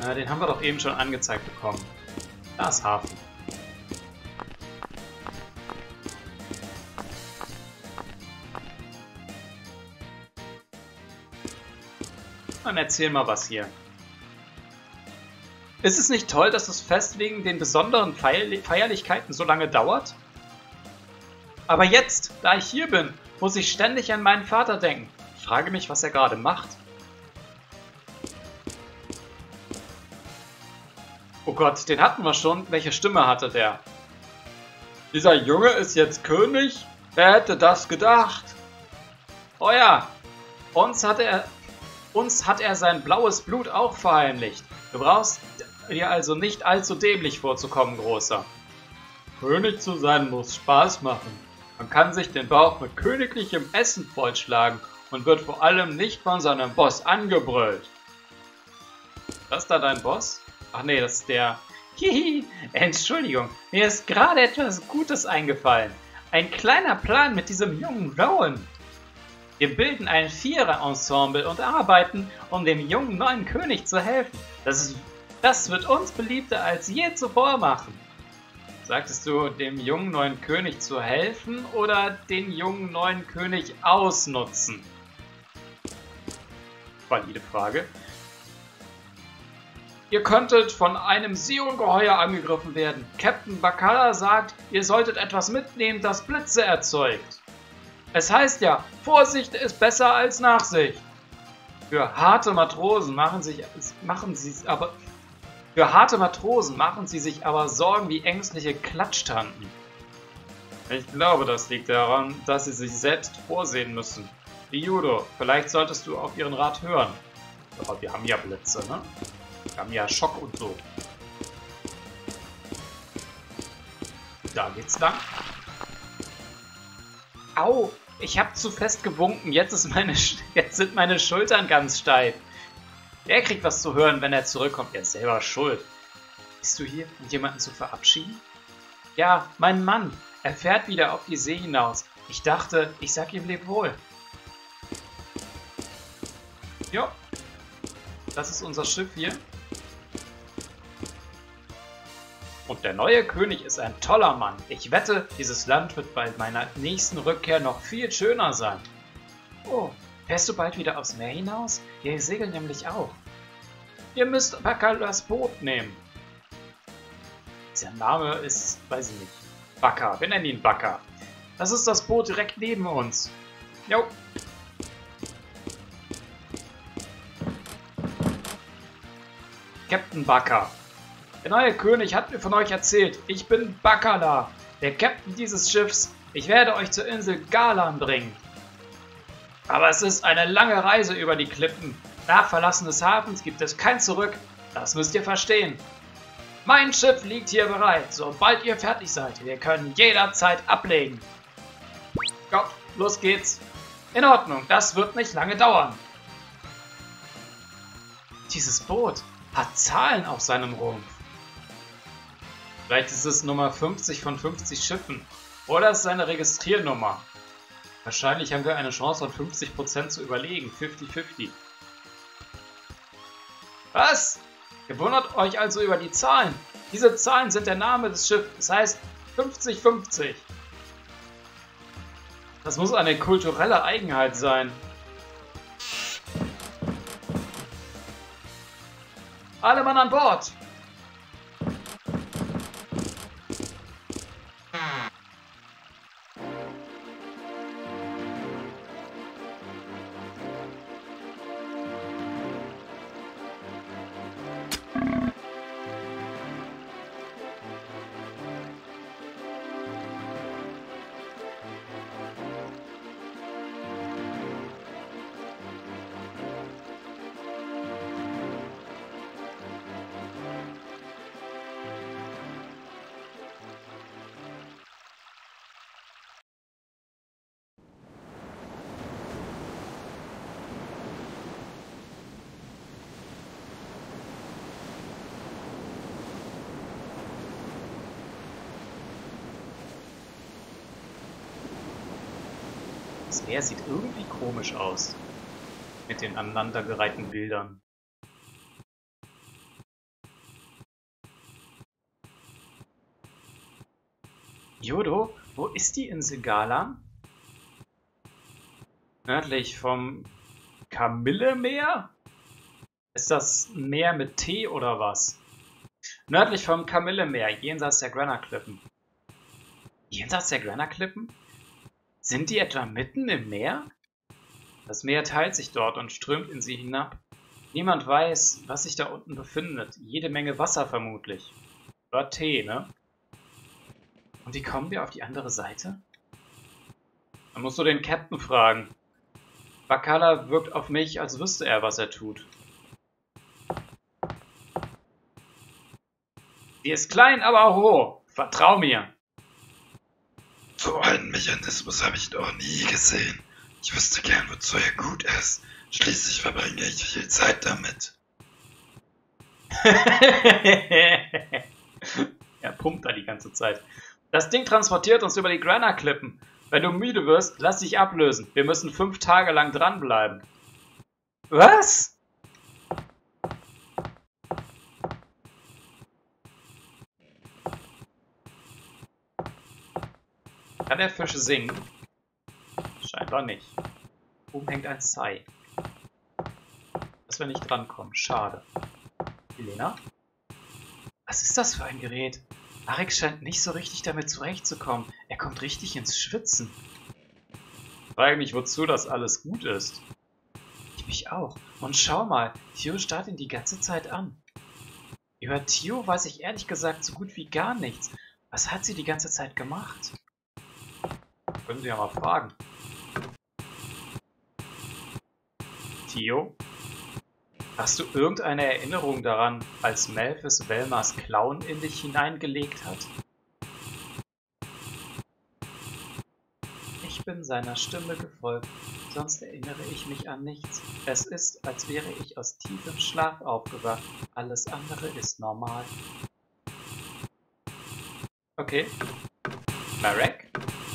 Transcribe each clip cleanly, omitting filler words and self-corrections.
Den haben wir doch eben schon angezeigt bekommen. Da ist Hafen. Dann erzähl mal was hier. Ist es nicht toll, dass das Fest wegen den besonderen Feierlichkeiten so lange dauert? Aber jetzt, da ich hier bin, muss ich ständig an meinen Vater denken. Ich frage mich, was er gerade macht. Oh Gott, den hatten wir schon. Welche Stimme hatte der? Dieser Junge ist jetzt König? Wer hätte das gedacht? Oh ja, uns hat er sein blaues Blut auch verheimlicht. Du brauchst dir also nicht allzu dämlich vorzukommen, Großer. König zu sein muss Spaß machen. Man kann sich den Bauch mit königlichem Essen vollschlagen und wird vor allem nicht von seinem Boss angebrüllt. Das ist da dein Boss? Ach nee, das ist der... Hihi, Entschuldigung, mir ist gerade etwas Gutes eingefallen. Ein kleiner Plan mit diesem jungen Rowan. Wir bilden ein Vierer-Ensemble und arbeiten, um dem jungen neuen König zu helfen. Das wird uns beliebter als je zuvor machen. Sagtest du, dem jungen neuen König zu helfen oder den jungen neuen König ausnutzen? Valide Frage. Ihr könntet von einem Seeungeheuer angegriffen werden. Captain Bacala sagt, ihr solltet etwas mitnehmen, das Blitze erzeugt. Es heißt ja, Vorsicht ist besser als Nachsicht. Für harte Matrosen machen sie sich aber Sorgen wie ängstliche Klatschtanten. Ich glaube, das liegt daran, dass sie sich selbst vorsehen müssen. Wie Judo, vielleicht solltest du auf ihren Rat hören. Aber wir haben ja Blitze, ne? Wir haben ja Schock und so. Da geht's lang. Au, ich hab zu fest gewunken. Jetzt sind meine Schultern ganz steif. Der kriegt was zu hören, wenn er zurückkommt. Er ist selber schuld. Bist du hier, um jemanden zu verabschieden? Ja, mein Mann. Er fährt wieder auf die See hinaus. Ich dachte, ich sag ihm Lebwohl. Jo. Das ist unser Schiff hier. Und der neue König ist ein toller Mann. Ich wette, dieses Land wird bei meiner nächsten Rückkehr noch viel schöner sein. Oh, fährst du bald wieder aufs Meer hinaus? Wir segeln nämlich auch. Ihr müsst Bacalas Boot nehmen. Sein Name ist, weiß ich nicht, Bacca. Wir nennen ihn Bacca. Das ist das Boot direkt neben uns. Jo. Captain Bacca. Der neue König hat mir von euch erzählt. Ich bin Bacala, der Captain dieses Schiffs. Ich werde euch zur Insel Galan bringen. Aber es ist eine lange Reise über die Klippen. Nach Verlassen des Hafens gibt es kein Zurück. Das müsst ihr verstehen. Mein Schiff liegt hier bereit. Sobald ihr fertig seid, wir können jederzeit ablegen. Gott, los geht's. In Ordnung, das wird nicht lange dauern. Dieses Boot hat Zahlen auf seinem Rumpf. Vielleicht ist es Nummer 50 von 50 Schiffen. Oder es ist seine Registriernummer. Wahrscheinlich haben wir eine Chance von 50% zu überlegen. 50-50. Was? Ihr wundert euch also über die Zahlen. Diese Zahlen sind der Name des Schiffs. Das heißt 50-50. Das muss eine kulturelle Eigenheit sein. Alle Mann an Bord! Das Meer sieht irgendwie komisch aus. Mit den aneinandergereihten Bildern. Yodo, wo ist die Insel Galan? Nördlich vom Kamillemeer? Ist das ein Meer mit T oder was? Nördlich vom Kamillemeer, jenseits der Granna-Klippen. Jenseits der Granna-Klippen? Sind die etwa mitten im Meer? Das Meer teilt sich dort und strömt in sie hinab. Niemand weiß, was sich da unten befindet. Jede Menge Wasser vermutlich. Oder Tee, ne? Und wie kommen wir auf die andere Seite? Dann musst du den Captain fragen. Bakala wirkt auf mich, als wüsste er, was er tut. Sie ist klein, aber hoch. Vertrau mir. So einen Mechanismus habe ich noch nie gesehen. Ich wüsste gern, wozu er gut ist. Schließlich verbringe ich viel Zeit damit. Er pumpt da die ganze Zeit. Das Ding transportiert uns über die Granna-Klippen. Wenn du müde wirst, lass dich ablösen. Wir müssen 5 Tage lang dranbleiben. Was? Kann der Fisch singen? Scheinbar nicht. Oben hängt ein Sai. Dass wir nicht drankommen. Schade. Elena? Was ist das für ein Gerät? Arik scheint nicht so richtig damit zurechtzukommen. Er kommt richtig ins Schwitzen. Ich frage mich, wozu das alles gut ist. Ich mich auch. Und schau mal, Tio starrt ihn die ganze Zeit an. Über Tio weiß ich ehrlich gesagt so gut wie gar nichts. Was hat sie die ganze Zeit gemacht? Können Sie ja mal fragen. Tio? Hast du irgendeine Erinnerung daran, als Melphis Velmas Klauen in dich hineingelegt hat? Ich bin seiner Stimme gefolgt, sonst erinnere ich mich an nichts. Es ist, als wäre ich aus tiefem Schlaf aufgewacht. Alles andere ist normal. Okay. Marek?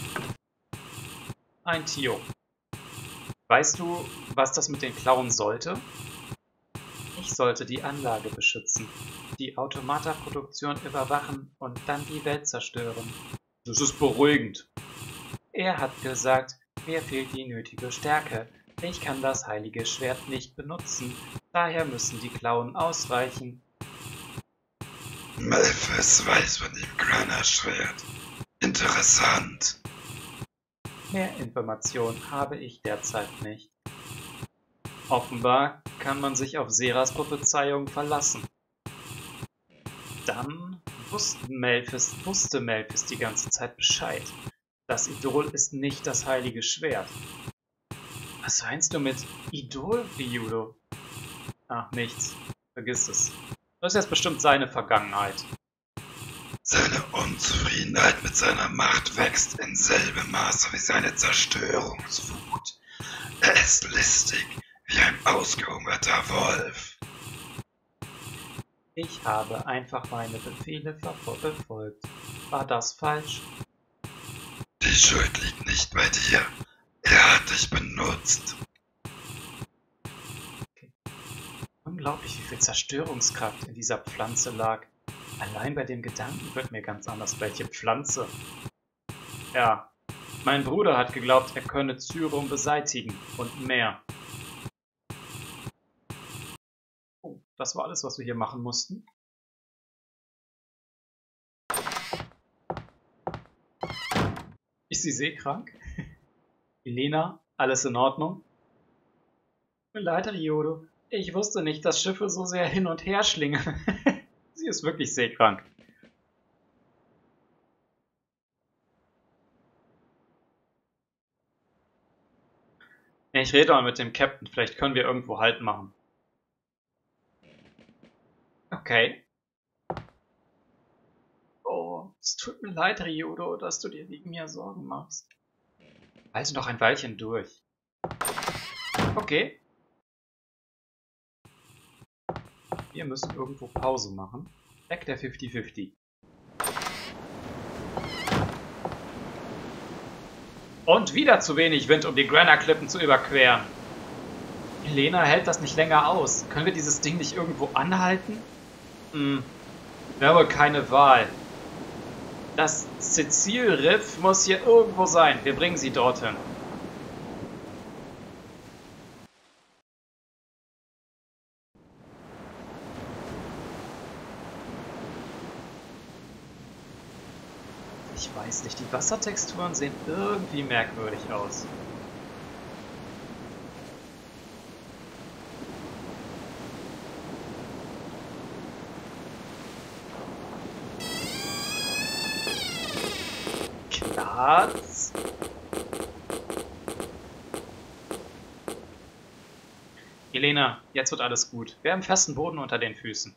Ein Tio. Weißt du, was das mit den Klauen sollte? Ich sollte die Anlage beschützen, die Automata-Produktion überwachen und dann die Welt zerstören. Das ist beruhigend. Er hat gesagt, mir fehlt die nötige Stärke. Ich kann das heilige Schwert nicht benutzen, daher müssen die Klauen ausreichen. Melphis weiß von dem Granna-Schwert. Interessant. Mehr Informationen habe ich derzeit nicht. Offenbar kann man sich auf Seras Prophezeiung verlassen. Dann wusste Melphis die ganze Zeit Bescheid. Das Idol ist nicht das heilige Schwert. Was meinst du mit Idol, Ryudo? Ach, nichts. Vergiss es. Das ist jetzt bestimmt seine Vergangenheit. Seine Unzufriedenheit mit seiner Macht wächst in selbem Maße wie seine Zerstörungswut. Er ist listig wie ein ausgehungerter Wolf. Ich habe einfach meine Befehle befolgt. War das falsch? Die Schuld liegt nicht bei dir. Er hat dich benutzt. Okay. Unglaublich, wie viel Zerstörungskraft in dieser Pflanze lag. Allein bei dem Gedanken wird mir ganz anders, welche Pflanze. Ja, mein Bruder hat geglaubt, er könne Zyrum beseitigen und mehr. Oh, das war alles, was wir hier machen mussten. Ist sie seekrank? Elena, alles in Ordnung? Tut mir leid, Ryodo. Ich wusste nicht, dass Schiffe so sehr hin und her schlingen. Sie ist wirklich seekrank. Ja, ich rede mal mit dem Captain. Vielleicht können wir irgendwo Halt machen. Okay. Oh, es tut mir leid, Ryodo, dass du dir wegen mir Sorgen machst. Halte noch ein Weilchen durch. Okay. Wir müssen irgendwo Pause machen. Weg der 50-50. Und wieder zu wenig Wind, um die Granna-Klippen zu überqueren. Elena hält das nicht länger aus. Können wir dieses Ding nicht irgendwo anhalten? Wir haben wohl keine Wahl. Das Sizilriff muss hier irgendwo sein. Wir bringen sie dorthin. Ich weiß nicht, die Wassertexturen sehen irgendwie merkwürdig aus. Glatz. Elena, jetzt wird alles gut. Wir haben festen Boden unter den Füßen.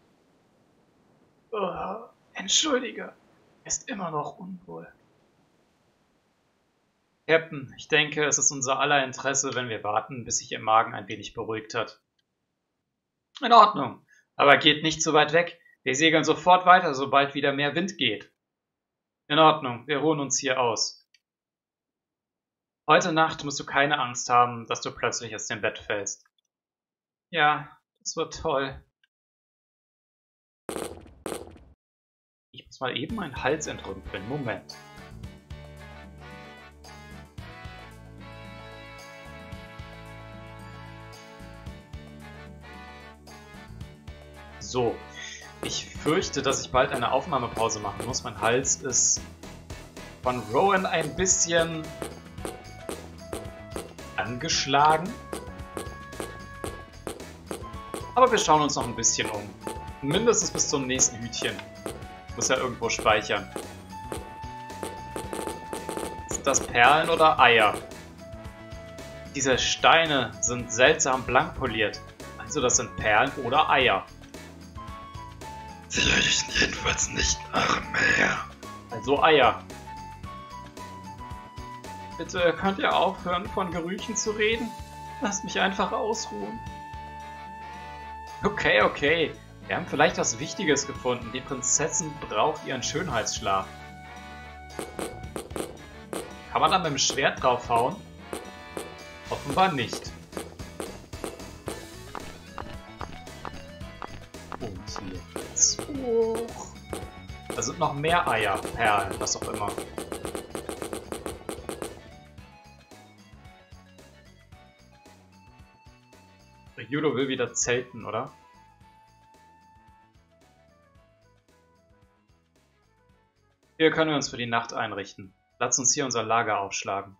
Entschuldige. Ist immer noch unwohl. Captain, ich denke, es ist unser aller Interesse, wenn wir warten, bis sich Ihr Magen ein wenig beruhigt hat. In Ordnung, aber geht nicht so weit weg. Wir segeln sofort weiter, sobald wieder mehr Wind geht. In Ordnung, wir ruhen uns hier aus. Heute Nacht musst du keine Angst haben, dass du plötzlich aus dem Bett fällst. Ja, das wird toll. Ich muss mal eben meinen Hals entrümpeln. Moment. So. Ich fürchte, dass ich bald eine Aufnahmepause machen muss. Mein Hals ist von Rowan ein bisschen angeschlagen. Aber wir schauen uns noch ein bisschen um. Mindestens bis zum nächsten Hütchen. Ich muss ja irgendwo speichern. Sind das Perlen oder Eier? Diese Steine sind seltsam blank poliert. Also das sind Perlen oder Eier. Sie riechen jedenfalls nicht nach Meer. Also Eier. Bitte könnt ihr aufhören, von Gerüchen zu reden? Lasst mich einfach ausruhen. Okay, okay. Wir haben vielleicht was Wichtiges gefunden. Die Prinzessin braucht ihren Schönheitsschlaf. Kann man da mit dem Schwert draufhauen? Offenbar nicht. Und hier geht's hoch. Da sind noch mehr Eier, Perlen, was auch immer. Judo will wieder zelten, oder? Hier können wir uns für die Nacht einrichten. Lass uns hier unser Lager aufschlagen.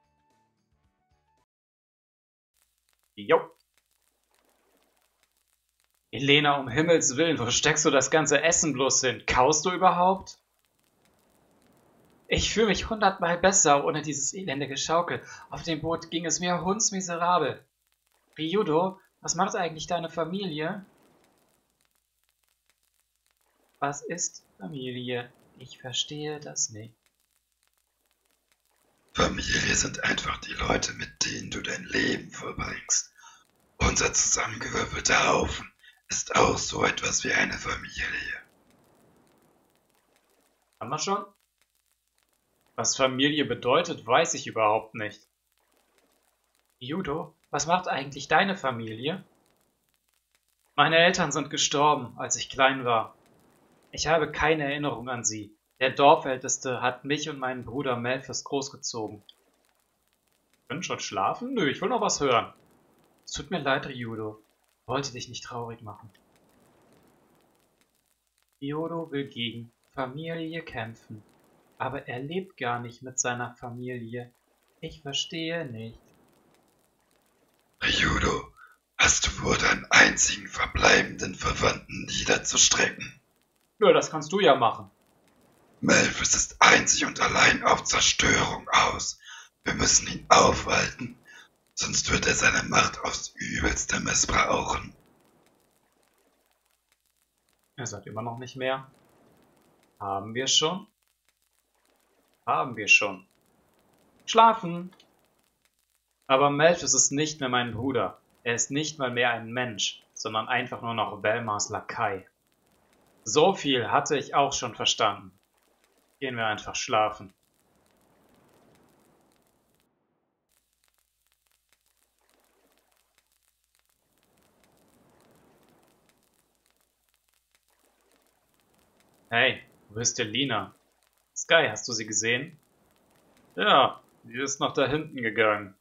Jo. Elena, um Himmels Willen, wo steckst du das ganze Essen bloß hin? Kaust du überhaupt? Ich fühle mich 100-mal besser ohne dieses elende Geschaukel. Auf dem Boot ging es mir hundsmiserabel. Ryudo, was macht eigentlich deine Familie? Was ist Familie? Ich verstehe das nicht. Familie sind einfach die Leute, mit denen du dein Leben verbringst. Unser zusammengewürfelter Haufen ist auch so etwas wie eine Familie. Haben wir schon? Was Familie bedeutet, weiß ich überhaupt nicht. Judo, was macht eigentlich deine Familie? Meine Eltern sind gestorben, als ich klein war. Ich habe keine Erinnerung an sie. Der Dorfälteste hat mich und meinen Bruder Melphis großgezogen. Können schon schlafen? Nö, ich will noch was hören. Es tut mir leid, Ryudo. Wollte dich nicht traurig machen. Ryudo will gegen Familie kämpfen. Aber er lebt gar nicht mit seiner Familie. Ich verstehe nicht. Ryudo, hast du vor, deinen einzigen verbleibenden Verwandten niederzustrecken? Nö, das kannst du ja machen. Melphis ist einzig und allein auf Zerstörung aus. Wir müssen ihn aufhalten, sonst wird er seine Macht aufs Übelste missbrauchen. Ihr seid immer noch nicht mehr. Haben wir schon? Haben wir schon. Schlafen! Aber Melphis ist nicht mehr mein Bruder. Er ist nicht mal mehr ein Mensch, sondern einfach nur noch Velmars Lakai. So viel hatte ich auch schon verstanden. Gehen wir einfach schlafen. Hey, wo ist Elina? Sky, hast du sie gesehen? Ja, die ist nach da hinten gegangen.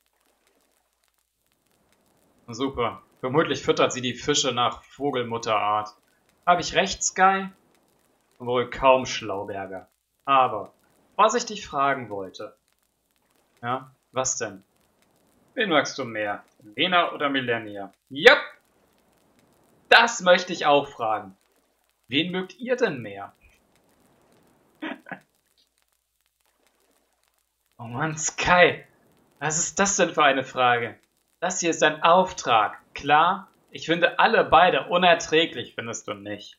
Super. Vermutlich füttert sie die Fische nach Vogelmutterart. Habe ich recht, Sky? Wohl kaum, Schlauberger. Aber, was ich dich fragen wollte. Ja, was denn? Wen magst du mehr? Lena oder Millennia? Jupp! Das möchte ich auch fragen. Wen mögt ihr denn mehr? Oh Mann, Sky. Was ist das denn für eine Frage? Das hier ist ein Auftrag. Klar? Ich finde alle beide unerträglich, findest du nicht?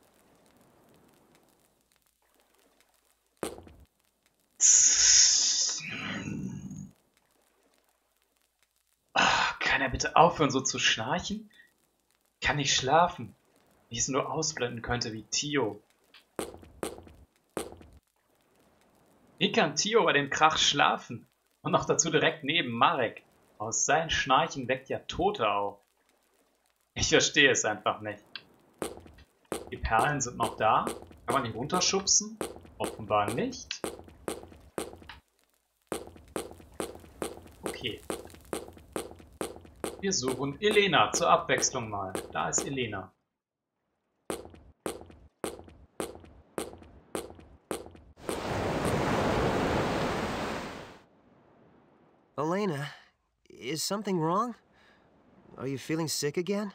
Kann er bitte aufhören, so zu schnarchen? Kann nicht schlafen. Wie ich es nur ausblenden könnte wie Tio. Wie kann Tio bei dem Krach schlafen? Und noch dazu direkt neben Marek. Aus sein Schnarchen weckt ja Tote auf. Ich verstehe es einfach nicht. Die Perlen sind noch da? Kann man die runterschubsen? Offenbar nicht. Okay. Wir suchen Elena zur Abwechslung mal. Da ist Elena. Elena, is something wrong? Are you feeling sick again?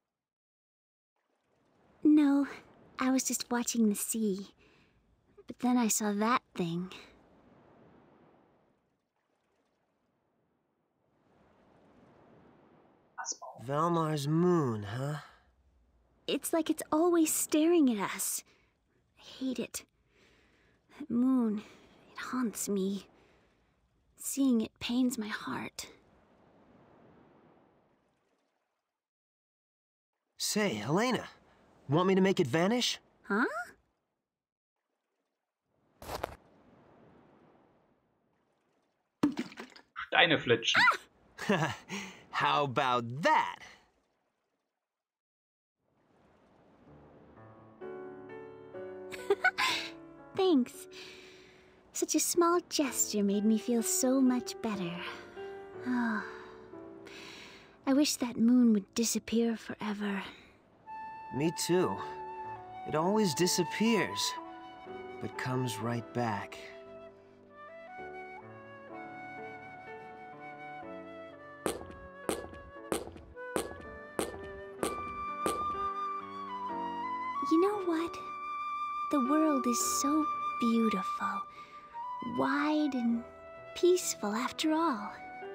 No, I was just watching the sea. But then I saw that thing. Valmar's moon, huh? It's like it's always staring at us. I hate it. That moon, it haunts me. Seeing it pains my heart. Say, Elena, want me to make it vanish? Huh? Steine flitschen. How about that? Thanks. Such a small gesture made me feel so much better. Oh. I wish that moon would disappear forever. Me too. It always disappears, but comes right back. You know what? The world is so beautiful, wide and peaceful after all.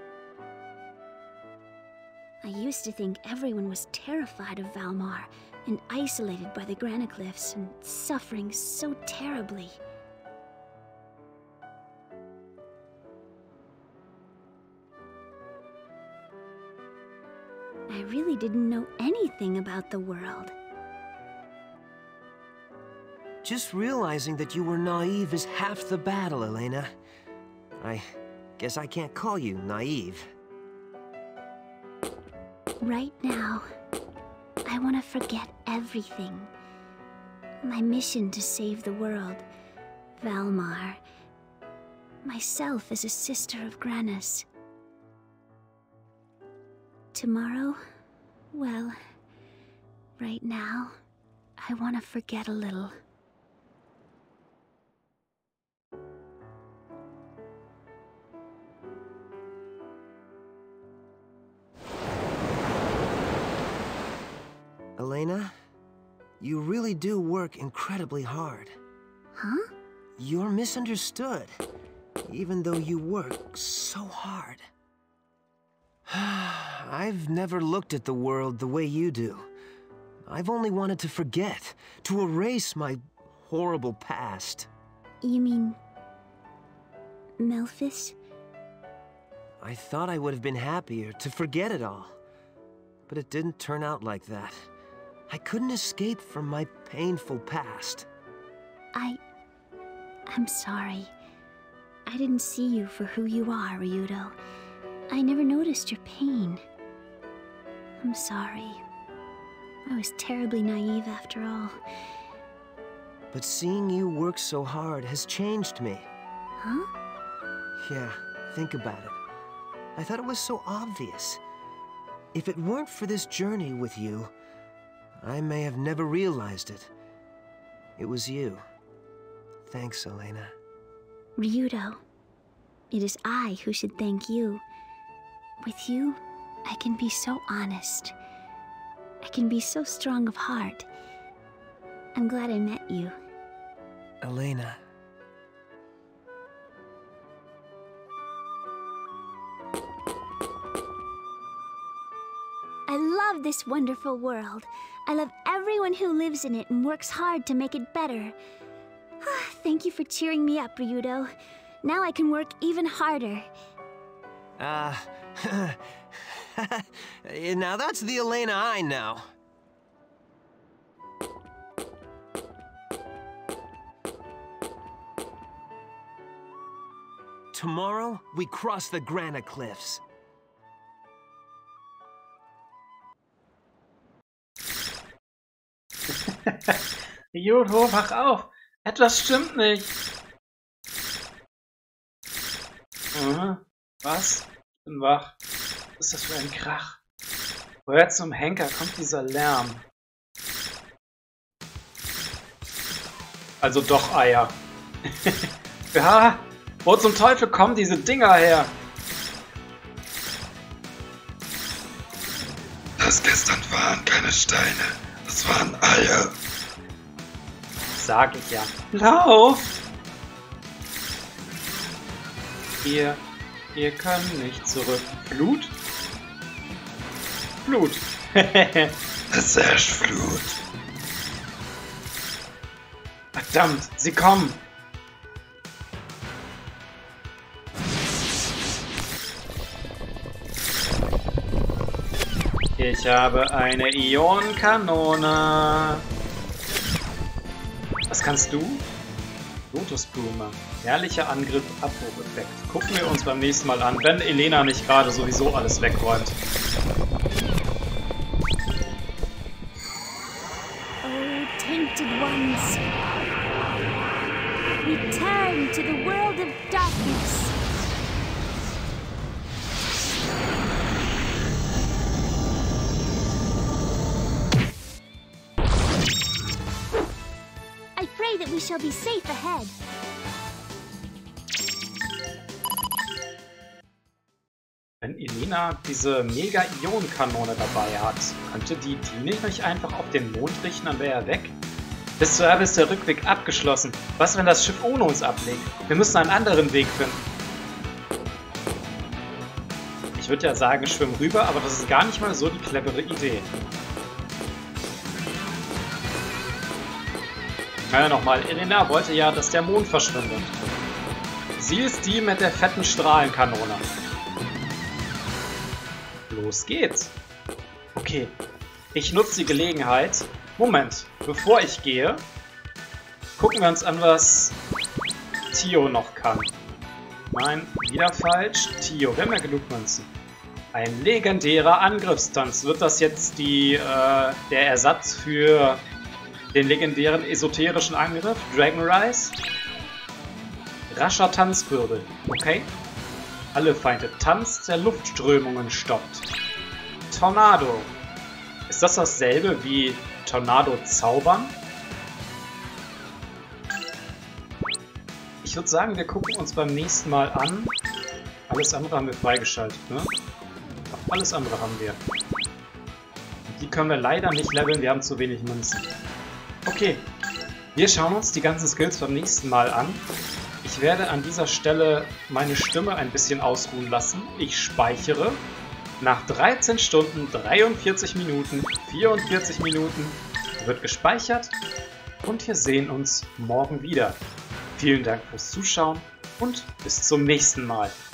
I used to think everyone was terrified of Valmar and isolated by the Granacliffs and suffering so terribly. I really didn't know anything about the world. Just realizing that you were naive is half the battle, Elena. I guess I can't call you naive. Right now, I want to forget everything. My mission to save the world, Valmar, myself as a sister of Granis. Tomorrow, well, right now, I want to forget a little. Elena, you really do work incredibly hard. Huh? You're misunderstood, even though you work so hard. I've never looked at the world the way you do. I've only wanted to forget, to erase my horrible past. You mean... Melphis? I thought I would have been happier to forget it all. But it didn't turn out like that. I couldn't escape from my painful past. I'm sorry. I didn't see you for who you are, Ryudo. I never noticed your pain. I'm sorry. I was terribly naive after all. but seeing you work so hard has changed me. Huh? Yeah, think about it. I thought it was so obvious. If it weren't for this journey with you, I may have never realized it. It was you. Thanks, Elena. Ryudo, it is I who should thank you. With you, I can be so honest. I can be so strong of heart. I'm glad I met you. Elena. I love this wonderful world. I love everyone who lives in it and works hard to make it better. Thank you for cheering me up, Ryudo. Now I can work even harder. Now that's the Elena I know. Tomorrow, we cross the Granite Cliffs. Ryudo, wach auf! Etwas stimmt nicht! Was? Ich bin wach. Was ist das für ein Krach? Woher zum Henker kommt dieser Lärm? Also doch Eier. Ja, wo zum Teufel kommen diese Dinger her? Das gestern waren keine Steine, das waren Eier. Sag ich ja. Lauf! Ihr könnt nicht zurück. Flut? Flut. Es herrscht Flut. Verdammt, sie kommen! Ich habe eine Ionenkanone. Was kannst du? Lotusblume. Herrlicher Angriff, Abbrucheffekt. Gucken wir uns beim nächsten Mal an, wenn Elena nicht gerade sowieso alles wegräumt. Oh, tainted ones. Return to the world of darkness. I pray that we shall be safe ahead. Wenn Elena diese Mega-Ionenkanone dabei hat, könnte die nicht einfach auf den Mond richten, dann wäre er weg? Bis zur Erde ist der Rückweg abgeschlossen. Was, wenn das Schiff ohne uns ablegt? Wir müssen einen anderen Weg finden. Ich würde ja sagen, schwimm rüber, aber das ist gar nicht mal so die clevere Idee. Ja, nochmal, Elena wollte ja, dass der Mond verschwindet. Sie ist die mit der fetten Strahlenkanone. Los geht's. Okay, ich nutze die Gelegenheit. Moment, bevor ich gehe, gucken wir uns an, was Tio noch kann. Nein, wieder falsch. Tio, wir haben ja genug Münzen. Ein legendärer Angriffstanz. Wird das jetzt der Ersatz für den legendären esoterischen Angriff? Dragon Rise? Rascher Tanzwirbel. Okay. Alle Feinde. Tanz der Luftströmungen stoppt. Tornado. Ist das dasselbe wie Tornado zaubern? Ich würde sagen, wir gucken uns beim nächsten Mal an. Alles andere haben wir freigeschaltet, ne? Alles andere haben wir. Die können wir leider nicht leveln, wir haben zu wenig Münzen. Okay, wir schauen uns die ganzen Skills beim nächsten Mal an. Ich werde an dieser Stelle meine Stimme ein bisschen ausruhen lassen. Ich speichere. Nach 13 Stunden, 43 Minuten, 44 Minuten wird gespeichert. Und wir sehen uns morgen wieder. Vielen Dank fürs Zuschauen und bis zum nächsten Mal.